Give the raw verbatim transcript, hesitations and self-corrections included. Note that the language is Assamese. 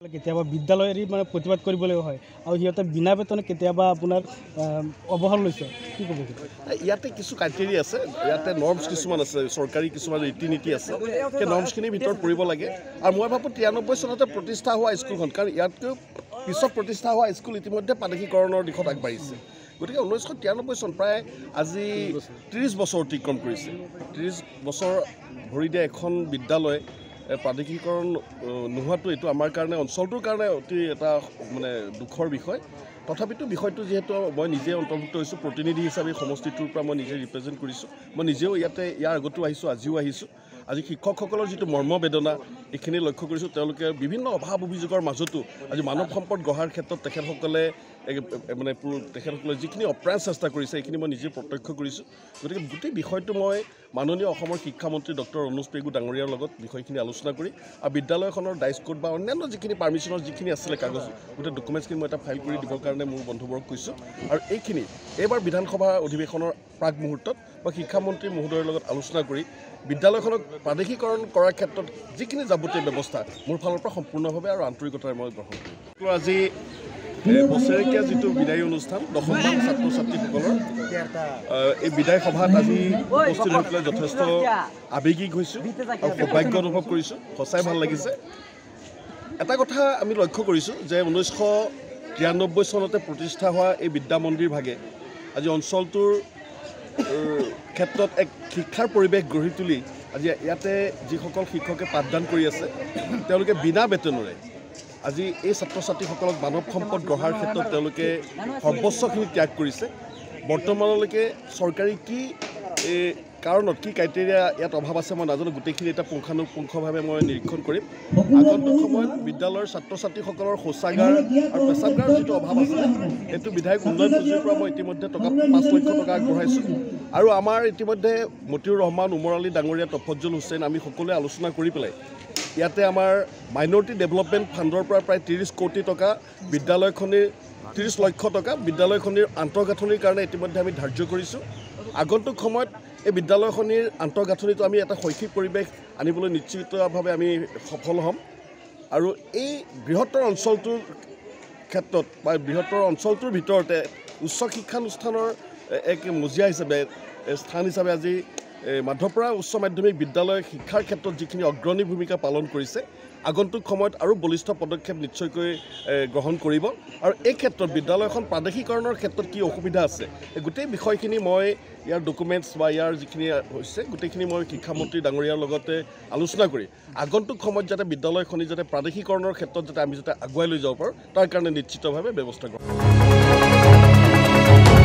কেতিয়াবা বিদ্যালয় এৰি মানে প্ৰতিবাদ কৰিবলৈ হয় আৰু সিহঁতে বিনা বেতনে কেতিয়াবা আপোনাৰ অৱসৰ লৈছে কি ক'ব ইয়াতে কিছু ক্ৰাইটেৰিয়া আছে ইয়াতে নৰ্মছ কিছুমান আছে চৰকাৰী কিছুমান ৰীতি নীতি আছে সেই নৰ্মছখিনিৰ ভিতৰত পৰিব লাগে আৰু মই ভাবোঁ তিৰানব্বৈ চনতে প্ৰতিষ্ঠা হোৱা স্কুলখন কাৰণ ইয়াতকৈ পিছত প্ৰতিষ্ঠা হোৱা স্কুল ইতিমধ্যে প্ৰাদেশিকৰণৰ দিশত আগবাঢ়িছে গতিকে ঊনৈছশ তিৰানব্বৈ চন প্ৰায় আজি ত্ৰিছ বছৰ অতিক্ৰম কৰিছে ত্ৰিছ বছৰ ভৰি দিয়া এখন বিদ্যালয় প্ৰাদেশিকৰণ নোহোৱাটো এইটো আমাৰ কাৰণে অঞ্চলটোৰ কাৰণে অতি এটা মানে দুখৰ বিষয় তথাপিতো বিষয়টো যিহেতু মই নিজে অন্তৰ্ভুক্ত হৈছোঁ প্ৰতিনিধি হিচাপে সমষ্টিটোৰ পৰা মই নিজে ৰিপ্ৰেজেণ্ট কৰিছোঁ মই নিজেও ইয়াতে ইয়াৰ আগতো আহিছোঁ আজিও আহিছোঁ আজি শিক্ষকসকলৰ যিটো মৰ্মবেদনা এইখিনি লক্ষ্য কৰিছোঁ তেওঁলোকে বিভিন্ন অভাৱ অভিযোগৰ মাজতো আজি মানৱ সম্পদ গঢ়াৰ ক্ষেত্ৰত তেখেতসকলে মানে তেখেতসকলে যিখিনি অপ্ৰাণ চেষ্টা কৰিছে এইখিনি মই নিজে প্ৰত্যক্ষ কৰিছোঁ গতিকে গোটেই বিষয়টো মই মাননীয় অসমৰ শিক্ষামন্ত্ৰী ডক্টৰ অনুজ পেগু ডাঙৰীয়াৰ লগত বিষয়খিনি আলোচনা কৰি আৰু বিদ্যালয়খনৰ ডাইচ কোড বা অন্যান্য যিখিনি পাৰ্মিশ্যনৰ যিখিনি আছিলে কাগজ গোটেই ডকুমেণ্টছখিনি মই এটা ফাইল কৰি দিবৰ কাৰণে মোৰ বন্ধুবৰ্গক কৈছোঁ আৰু এইখিনি এইবাৰ বিধানসভা অধিৱেশনৰ প্ৰাক মুহূৰ্তত মই শিক্ষামন্ত্ৰী মহোদয়ৰ লগত আলোচনা কৰি বিদ্যালয়খনক প্ৰাদেশিকৰণ কৰাৰ ক্ষেত্ৰত যিখিনি যাৱতীয় ব্যৱস্থা মোৰ ফালৰ পৰা সম্পূৰ্ণভাৱে আৰু আন্তৰিকতাৰে মই গ্ৰহণ কৰিম আজি বছৰেকীয়া যিটো বিদায়ী অনুষ্ঠান দশমমান ছাত্ৰ ছাত্ৰীসকলৰ এই বিদায় সভাত আজি উপস্থিত হৈ পেলাই যথেষ্ট আৱেগিক হৈছোঁ আৰু সৌভাগ্য অনুভৱ কৰিছোঁ সঁচাই ভাল লাগিছে এটা কথা আমি লক্ষ্য কৰিছোঁ যে ঊনৈছশ তিৰানব্বৈ চনতে প্ৰতিষ্ঠা হোৱা এই বিদ্যা মন্দিৰ ভাগে আজি অঞ্চলটোৰ ক্ষেত্ৰত এক শিক্ষাৰ পৰিৱেশ গঢ়ি তুলি আজি ইয়াতে যিসকল শিক্ষকে পাঠদান কৰি আছে তেওঁলোকে বিনা বেতনেৰে আজি এই ছাত্ৰ ছাত্ৰীসকলক মানৱ সম্পদ গঢ়াৰ ক্ষেত্ৰত তেওঁলোকে সৰ্বোচ্চখিনি ত্যাগ কৰিছে বৰ্তমানলৈকে চৰকাৰী কি কাৰণত কি ক্ৰাইটেৰিয়া ইয়াত অভাৱ আছে মই নাজানো গোটেইখিনি এটা পুংখানুপুংখভাৱে মই নিৰীক্ষণ কৰিম আগন্তুক সময়ত বিদ্যালয়ৰ ছাত্ৰ ছাত্ৰীসকলৰ শৌচাগাৰ আৰু পেচাবগাৰৰ যিটো অভাৱ আছে সেইটো বিধায়ক উন্নয়ন পুঁজিৰ পৰা মই ইতিমধ্যে টকা পাঁচ লক্ষ টকা আগবঢ়াইছোঁ আৰু আমাৰ ইতিমধ্যে মতিউৰ ৰহমান উমৰ আলী ডাঙৰীয়া তফজ্জল হুছেইন আমি সকলোৱে আলোচনা কৰি পেলাই ইয়াতে আমাৰ মাইনৰিটি ডেভেলপমেণ্ট ফাণ্ডৰ পৰা প্ৰায় ত্ৰিছ কোটি টকা বিদ্যালয়খনিৰ ত্ৰিছ লক্ষ টকা বিদ্যালয়খনিৰ আন্তঃগাঁথনিৰ কাৰণে ইতিমধ্যে আমি ধাৰ্য কৰিছোঁ আগন্তুক সময়ত এই বিদ্যালয়খনিৰ আন্তঃগাঁথনিটো আমি এটা শৈক্ষিক পৰিৱেশ আনিবলৈ নিশ্চিতভাৱে আমি সফল হ'ম আৰু এই বৃহত্তৰ অঞ্চলটোৰ ক্ষেত্ৰত বা বৃহত্তৰ অঞ্চলটোৰ ভিতৰতে উচ্চ শিক্ষানুষ্ঠানৰ এক মজিয়া হিচাপে স্থান হিচাপে আজি মাধৱপুৰা উচ্চ মাধ্যমিক বিদ্যালয় শিক্ষাৰ ক্ষেত্ৰত যিখিনি অগ্ৰণী ভূমিকা পালন কৰিছে আগন্তুক সময়ত আৰু বলিষ্ঠ পদক্ষেপ নিশ্চয়কৈ গ্ৰহণ কৰিব আৰু এই ক্ষেত্ৰত বিদ্যালয়খন প্ৰাদেশিকৰণৰ ক্ষেত্ৰত কি অসুবিধা আছে এই গোটেই বিষয়খিনি মই ইয়াৰ ডকুমেণ্টছ বা ইয়াৰ যিখিনি হৈছে গোটেইখিনি মই শিক্ষামন্ত্ৰী ডাঙৰীয়াৰ লগতে আলোচনা কৰি আগন্তুক সময়ত যাতে বিদ্যালয়খনি যাতে প্ৰাদেশিকৰণৰ ক্ষেত্ৰত যাতে আমি যাতে আগুৱাই লৈ যাব পাৰোঁ তাৰ কাৰণে নিশ্চিতভাৱে ব্যৱস্থা গ্ৰহণ